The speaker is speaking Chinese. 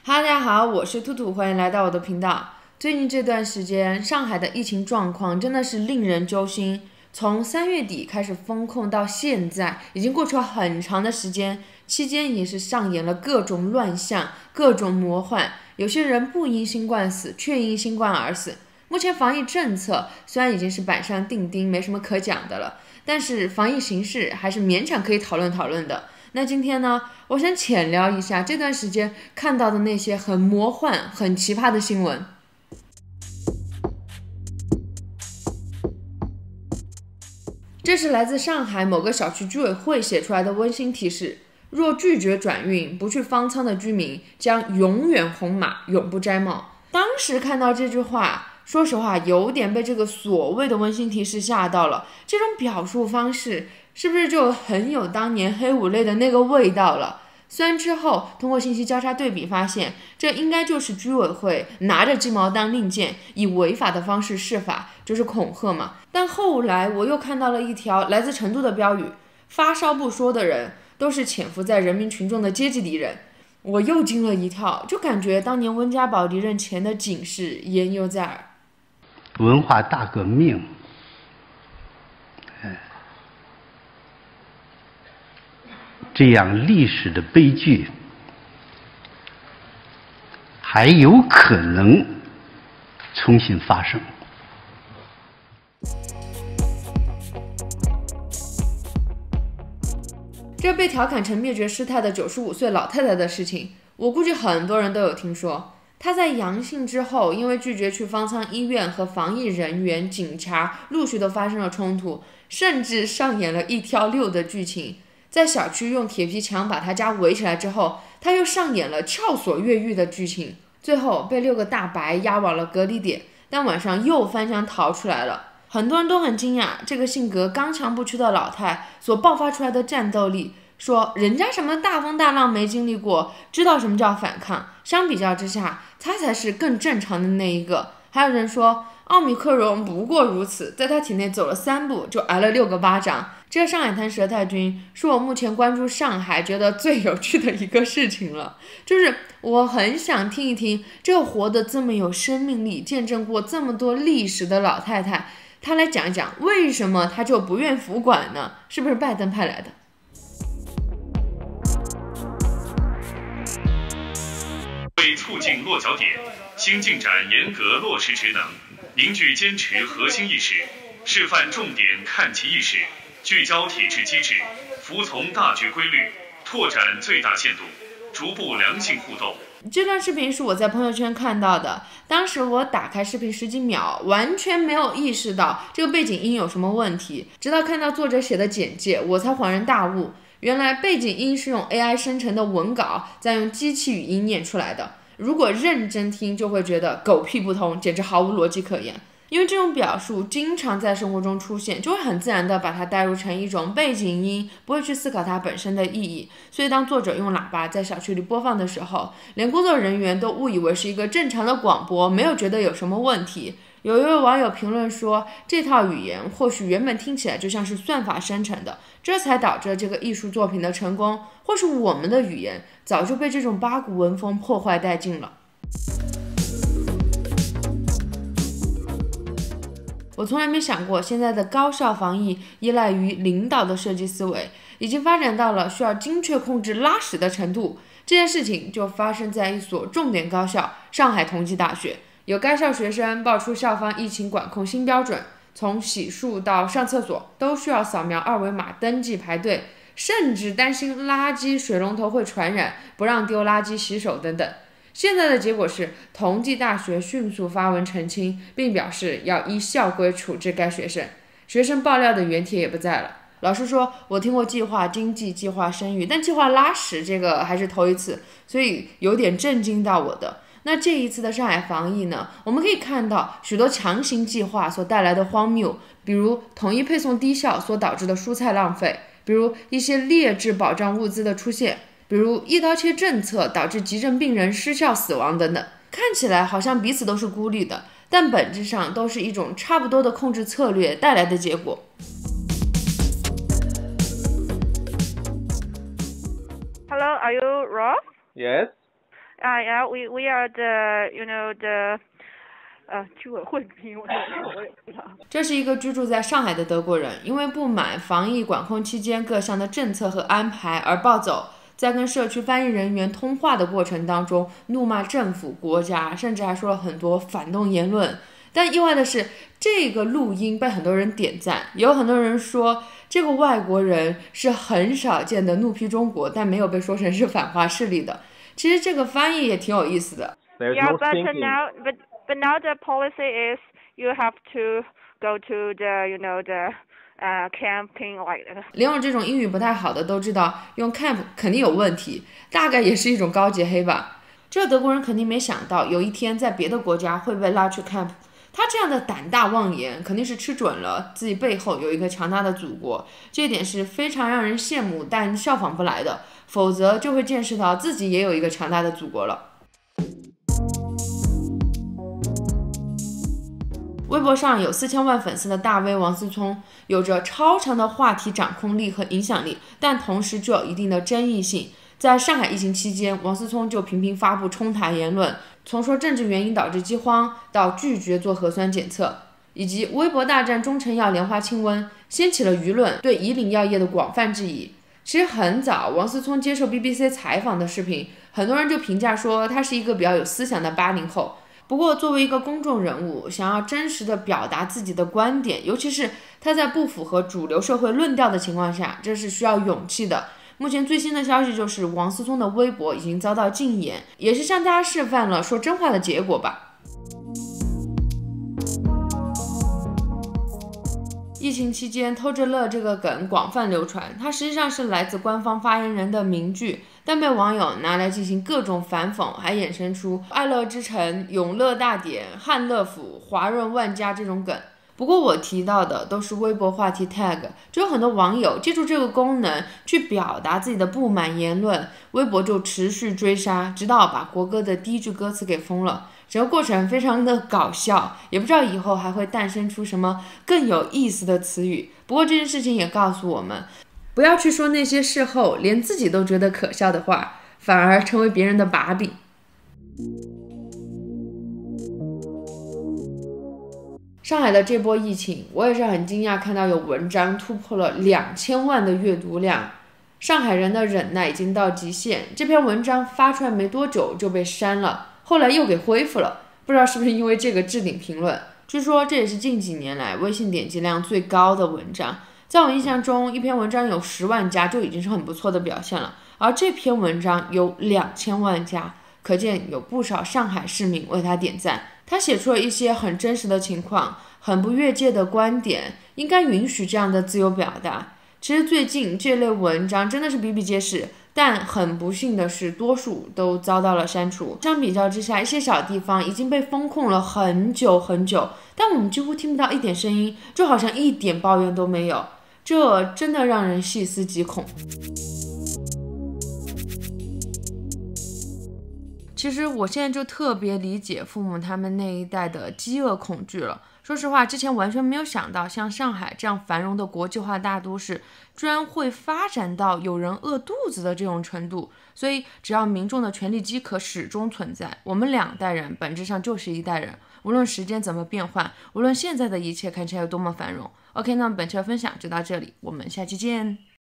哈，大家好，我是兔兔，欢迎来到我的频道。最近这段时间，上海的疫情状况真的是令人揪心。从3月底开始封控到现在，已经过去了很长的时间，期间也是上演了各种乱象、各种魔幻。有些人不因新冠死，却因新冠而死。目前防疫政策虽然已经是板上钉钉，没什么可讲的了，但是防疫形势还是勉强可以讨论的。那今天呢，我想浅聊一下这段时间看到的那些很魔幻、很奇葩的新闻。这是来自上海某个小区居委会写出来的温馨提示：若拒绝转运，不去方舱的居民将永远红码，永不摘帽。当时看到这句话，说实话有点被这个所谓的温馨提示吓到了。这种表述方式是不是就很有当年黑五类的那个味道了？虽然之后通过信息交叉对比发现，这应该就是居委会拿着鸡毛当令箭，以违法的方式施法，就是恐吓嘛。但后来我又看到了一条来自成都的标语：发烧不说的人，都是潜伏在人民群众的阶级敌人。我又惊了一跳，就感觉当年温家宝离任前的警示言犹在耳。 文化大革命，这样历史的悲剧还有可能重新发生。 这被调侃成灭绝师太的95岁老太太的事情，我估计很多人都有听说。她在阳性之后，因为拒绝去方舱医院和防疫人员、警察陆续都发生了冲突，甚至上演了1挑6的剧情。在小区用铁皮墙把她家围起来之后，她又上演了撬锁越狱的剧情，最后被6个大白押往了隔离点，但晚上又翻墙逃出来了。很多人都很惊讶，这个性格刚强不屈的老太所爆发出来的战斗力，说人家什么大风大浪没经历过，知道什么叫反抗，相比较之下，他才是更正常的那一个。还有人说奥密克戎不过如此，在他体内走了3步就挨了6个巴掌。这个上海滩佘太君是我目前关注上海觉得最有趣的一个事情了，就是我很想听一听这个活得这么有生命力、见证过这么多历史的老太太，她来讲一讲为什么她就不愿服管呢？是不是拜登派来的？ 为促进落脚点，新进展严格落实职能，凝聚坚持核心意识，示范重点看齐意识，聚焦体制机制，服从大局规律，拓展最大限度，逐步良性互动。 这段视频是我在朋友圈看到的，当时我打开视频10几秒，完全没有意识到这个背景音有什么问题，直到看到作者写的简介，我才恍然大悟，原来背景音是用 AI 生成的文稿，再用机器语音念出来的。如果认真听，就会觉得狗屁不通，简直毫无逻辑可言。因为这种表述经常在生活中出现，就会很自然地把它带入成一种背景音，不会去思考它本身的意义。所以当作者用喇叭在小区里播放的时候，连工作人员都误以为是一个正常的广播，没有觉得有什么问题。有一位网友评论说，这套语言或许原本听起来就像是算法生成的，这才导致这个艺术作品的成功。或是我们的语言早就被这种八股文风破坏殆尽了。我从来没想过，现在的高效防疫依赖于领导的设计思维，已经发展到了需要精确控制拉屎的程度。这件事情就发生在一所重点高校——上海同济大学。有该校学生爆出校方疫情管控新标准，从洗漱到上厕所都需要扫描2维码登记排队，甚至担心垃圾水龙头会传染，不让丢垃圾洗手等等。现在的结果是，同济大学迅速发文澄清，并表示要依校规处置该学生。学生爆料的原帖也不在了。老师说，我听过计划经济、计划生育，但计划拉屎这个还是头一次，所以有点震惊到我的。那这一次的上海防疫呢，我们可以看到许多强行计划所带来的荒谬，比如统一配送低效所导致的蔬菜浪费，比如一些劣质保障物资的出现，比如一刀切政策导致急症病人失效死亡等等。看起来好像彼此都是孤立的，但本质上都是一种差不多的控制策略带来的结果。 Hello, are you Ross? Yes. Yeah, we are the the 居委会名，我也不知道。 这是一个居住在上海的德国人，因为不满防疫管控期间各项的政策和安排而暴走，在跟社区翻译人员通话的过程当中，怒骂政府、国家，甚至还说了很多反动言论。但意外的是，这个录音被很多人点赞，也有很多人说这个外国人是很少见的怒批中国，但没有被说成是反华势力的。其实这个翻译也挺有意思的。 Yeah, but now the policy is you have to go to the camping like that. 连我这种英语不太好的都知道，用 camp 肯定有问题，大概也是一种高级黑吧。这德国人肯定没想到，有一天在别的国家会被拉去 camp。他这样的胆大妄言，肯定是吃准了自己背后有一个强大的祖国，这一点是非常让人羡慕，但效仿不来的，否则就会见识到自己也有一个强大的祖国了。微博上有4000万粉丝的大 V 王思聪，有着超强的话题掌控力和影响力，但同时具有一定的争议性。在上海疫情期间，王思聪就频频发布冲台言论，从说政治原因导致饥荒，到拒绝做核酸检测，以及微博大战中成药莲花清瘟，掀起了舆论对以岭药业的广泛质疑。其实很早，王思聪接受 BBC 采访的视频，很多人就评价说他是一个比较有思想的80后。不过作为一个公众人物，想要真实的表达自己的观点，尤其是他在不符合主流社会论调的情况下，这是需要勇气的。目前最新的消息就是王思聪的微博已经遭到禁言，也是向大家示范了说真话的结果吧。疫情期间偷着乐这个梗广泛流传，它实际上是来自官方发言人的名句，但被网友拿来进行各种反讽，还衍生出爱乐之城、永乐大典、汉乐府、华润万家这种梗。不过我提到的都是微博话题 tag， 就有很多网友借助这个功能去表达自己的不满言论，微博就持续追杀，直到把国歌的第一句歌词给封了。整个过程非常的搞笑，也不知道以后还会诞生出什么更有意思的词语。不过这件事情也告诉我们，不要去说那些事后连自己都觉得可笑的话，反而成为别人的把柄。上海的这波疫情，我也是很惊讶看到有文章突破了2000万的阅读量。上海人的忍耐已经到极限，这篇文章发出来没多久就被删了，后来又给恢复了，不知道是不是因为这个置顶评论。据说这也是近几年来微信点击量最高的文章，在我印象中一篇文章有10万加就已经是很不错的表现了，而这篇文章有2000万加，可见有不少上海市民为他点赞。他写出了一些很真实的情况，很不越界的观点，应该允许这样的自由表达。其实最近这类文章真的是比比皆是，但很不幸的是多数都遭到了删除。相比较之下，一些小地方已经被封控了很久很久，但我们几乎听不到一点声音，就好像一点抱怨都没有，这真的让人细思极恐。其实我现在就特别理解父母他们那一代的饥饿恐惧了。说实话，之前完全没有想到像上海这样繁荣的国际化大都市，居然会发展到有人饿肚子的这种程度。所以只要民众的权力饥渴始终存在，我们2代人本质上就是一代人，无论时间怎么变换，无论现在的一切看起来有多么繁荣。OK， 那么本期的分享就到这里，我们下期见。